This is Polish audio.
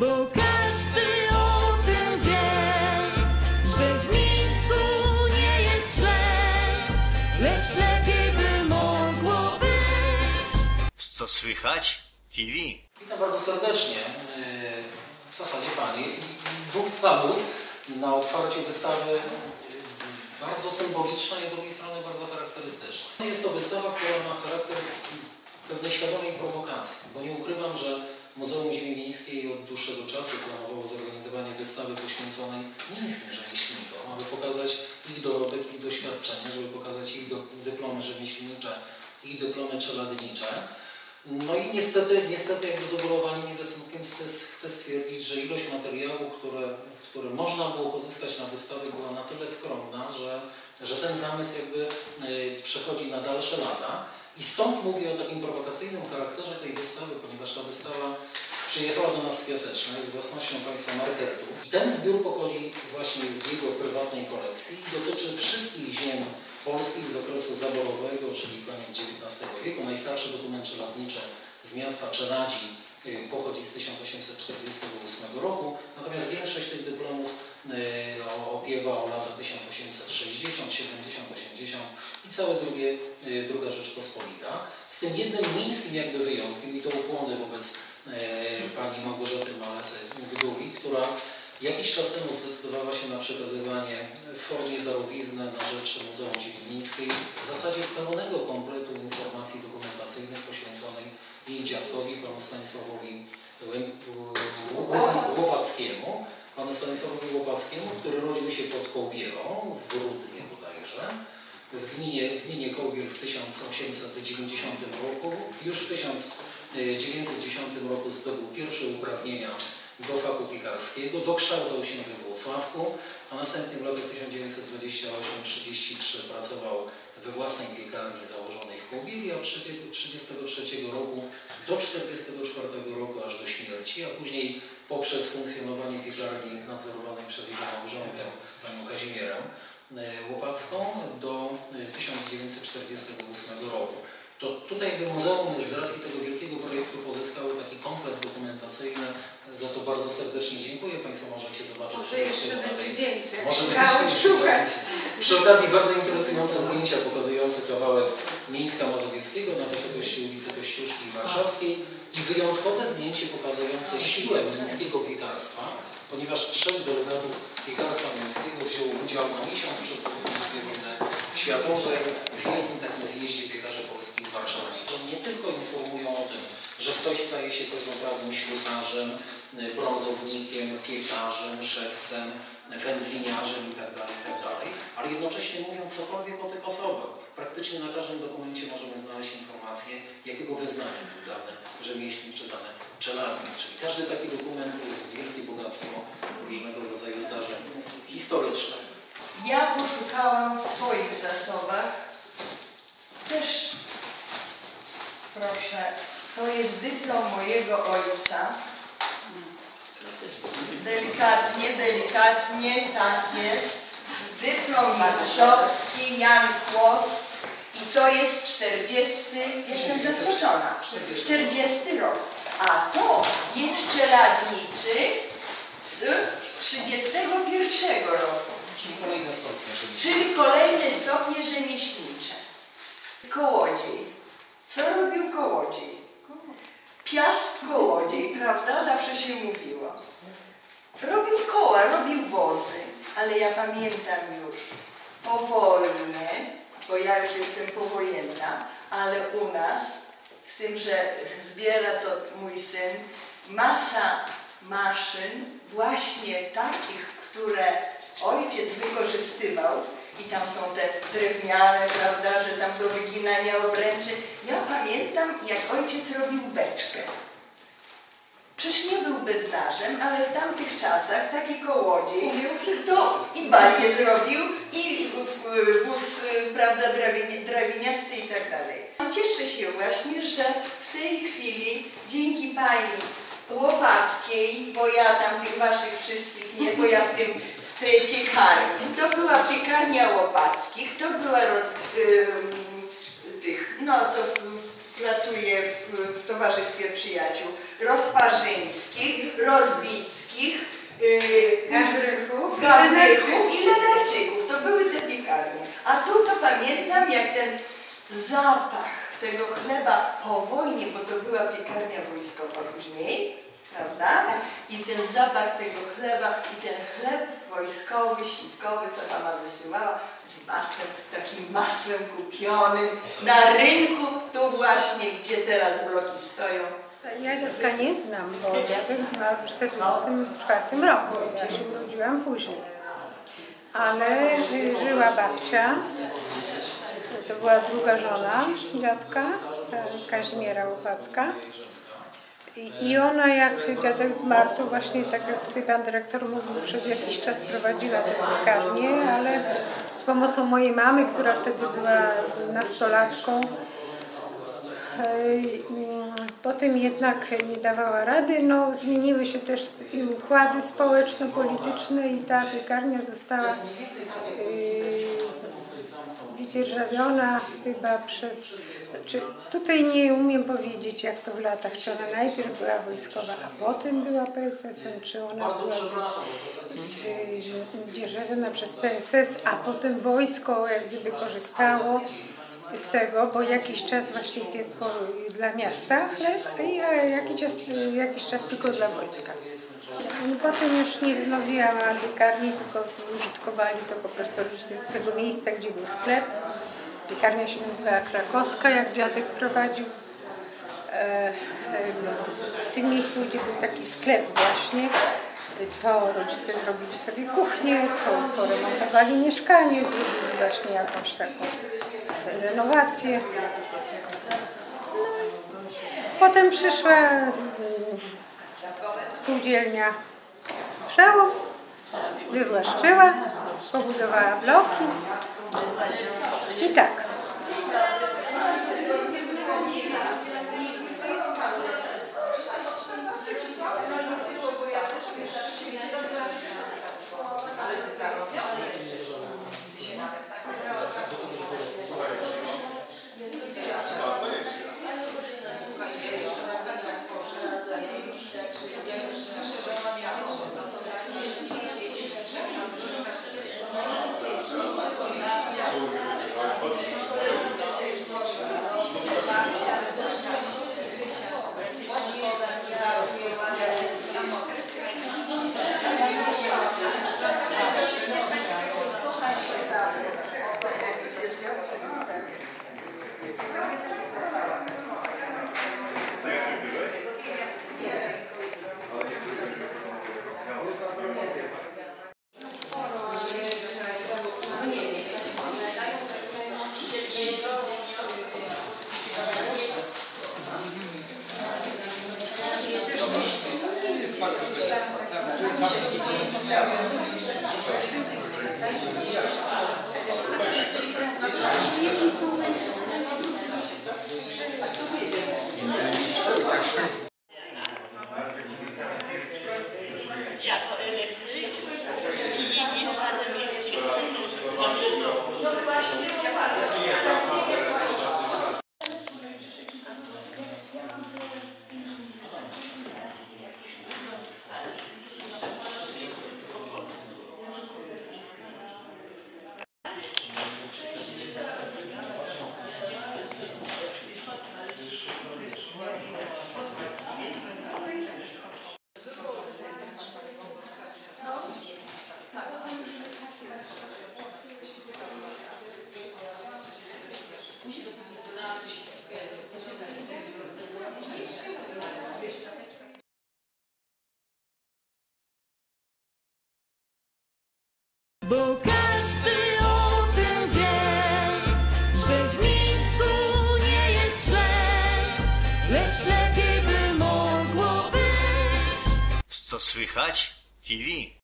bo każdy o tym wie, że w Mińsku nie jest źle, lecz lepiej by mogło być. Co słychać? TV. Witam bardzo serdecznie, w zasadzie Pani i dwóch panów na otwarciu wystawy bardzo symboliczna i z drugiej strony bardzo charakterystyczna. Jest to wystawa, która ma charakter pewnej świadomej prowokacji, bo nie ukrywam, że Muzeum Ziemi Mińskiej od dłuższego czasu planowało zorganizowanie wystawy poświęconej mińskim rzemieślnikom, aby pokazać ich dorobek, ich doświadczenie, żeby pokazać ich dyplomy rzemieślnicze, ich dyplomy czeladnicze. No i niestety jakby z ubolewaniem i ze smutkiem chcę stwierdzić, że ilość materiału, które można było pozyskać na wystawie, była na tyle skromna, że ten zamysł jakby przechodzi na dalsze lata. I stąd mówię o takim prowokacyjnym charakterze tej wystawy, ponieważ ta wystawa przyjechała do nas z Piaseczna, jest własnością państwa Marketu. I ten zbiór pochodzi właśnie z jego prywatnej kolekcji i dotyczy wszystkich ziem polskich z okresu zaborowego, czyli koniec XIX wieku. Najstarszy dokument czeladniczy z miasta Czeladzi pochodzi z 1848 roku, natomiast większość tych dyplomów opiewa o lata 1860, 70, 80 i całe druga Rzeczpospolita. Z tym jednym mińskim jakby wyjątkiem, i to ukłony wobec pani Małgorzaty Malesy-Gduli, która jakiś czas temu zdecydowała się na przekazywanie w formie darowizny na rzecz Muzeum Ziemi Mińskiej w zasadzie pełnego kompletu informacji dokumentacyjnych poświęconej jej dziadkowi, panu Stanisławowi Łopackiemu, który rodził się pod Kołbielą, w Rudnie bodajże, w gminie Kołbiel w 1890 roku. Już w 1910 roku zdobył pierwsze uprawnienia do fachu piekarskiego, dokształcał się we Włocławku, a następnie w latach 1928-33 pracował we własnej piekarni założonej w Kołbieli, od 1933 roku do 1944 roku aż do śmierci, a później poprzez funkcjonowanie piekarni nadzorowanej przez jego małżonkę, panią Kazimierę Łopacką, do 1948 roku. To tutaj muzeum z racji tego wielkiego projektu pozyskało taki komplet dokumentacyjny. Za to bardzo serdecznie dziękuję. Państwo możecie zobaczyć. Może jeszcze będzie więcej. Może szukać. Przy okazji bardzo interesujące zdjęcia pokazujące kawałek Mińska Mazowieckiego na wysokości ulicy Kościuszki Warszawskiej i wyjątkowe zdjęcie pokazujące siłę mińskiego piekarstwa, ponieważ 3 delegatów piekarstwa mińskiego wzięło udział na miesiąc przed II wojny światowej w wielkim takim zjeździe piekarzy polskich w Warszawie. To nie tylko informują o tym, że ktoś staje się pełnoprawnym ślusarzem, brązownikiem, piekarzem, szewcem, wędliniarzem itd., ale jednocześnie mówią cokolwiek o tych osobach. Praktycznie na każdym dokumencie możemy znaleźć informację, jakiego wyznania był dany rzemieślnik czy dany czeladnik. Czyli każdy taki dokument to jest wielkie bogactwo różnego rodzaju zdarzeń historycznych. Ja poszukałam w swoich zasobach też, proszę, to jest dyplom mojego ojca. Delikatnie, tak jest. Dyplom mistrzowski, Jan Kłos i to jest 40, jestem zaskoczona, 40 rok. A to jest czeladniczy z 31 roku. Czyli kolejne stopnie rzemieślnicze. Kołodziej. Co robił kołodziej? Piast kołodziej, prawda? Zawsze się mówiło. Robił koła, robił wozy, ale ja pamiętam już powolne, bo ja już jestem powojenna, ale u nas, z tym, że zbiera to mój syn, masa maszyn właśnie takich, które ojciec wykorzystywał i tam są te drewniane, prawda, że tam do wyginania obręczy. Ja pamiętam, jak ojciec robił beczkę. Przecież nie był bednarzem, ale w tamtych czasach taki kołodziej to i balię zrobił, i wóz, prawda, drabiniasty i tak dalej. Cieszę się właśnie, że w tej chwili dzięki pani Łopackiej, bo ja tam tych waszych wszystkich nie, bo ja w tej piekarni, to była piekarnia Łopackich, to była pracuje w Towarzystwie Przyjaciół Rozparzyńskich, Grychów i Lenarczyków. To były te piekarnie. A tu to pamiętam, jak ten zapach tego chleba po wojnie, bo to była piekarnia wojskowa później, prawda? I ten zapach tego chleba i ten chleb wojskowy, śliwkowy, to mama wysyłała z masłem, takim masłem kupionym na rynku, tu właśnie, gdzie teraz bloki stoją. Ja dziadka nie znam, bo dziadek zmarł w 1944 roku. Ja się urodziłam później. Ale żyła babcia, to była druga żona dziadka, Kazimiera Łopacka. I ona, jak dziadek zmarł, to właśnie, tak jak tutaj pan dyrektor mówił, przez jakiś czas prowadziła tę piekarnię, ale z pomocą mojej mamy, która wtedy była nastolatką, potem jednak nie dawała rady. No, zmieniły się też i układy społeczno-polityczne i ta piekarnia została wydzierżawiona chyba przez... Tutaj nie umiem powiedzieć, jak to w latach, czy ona najpierw była wojskowa, a potem była PSS-em, czy ona była wydzierżawiona przez PSS, a potem wojsko jak gdyby korzystało z tego, bo jakiś czas właśnie piekło dla miasta chleb, a jakiś czas tylko dla wojska. Potem już nie wznowiłam piekarni, tylko użytkowali to po prostu z tego miejsca, gdzie był sklep. Piekarnia się nazywała Krakowska, jak dziadek prowadził. W tym miejscu, gdzie był taki sklep właśnie, to rodzice zrobili sobie kuchnię, poremontowali mieszkanie, zrobili właśnie jakąś taką renowację. No, potem przyszła spółdzielnia Przełom, wywłaszczyła, pobudowała bloki i tak. Bo każdy o tym wie, że w Mińsku nie jest źle, lecz lepiej by mogło być. Co słychać? TV.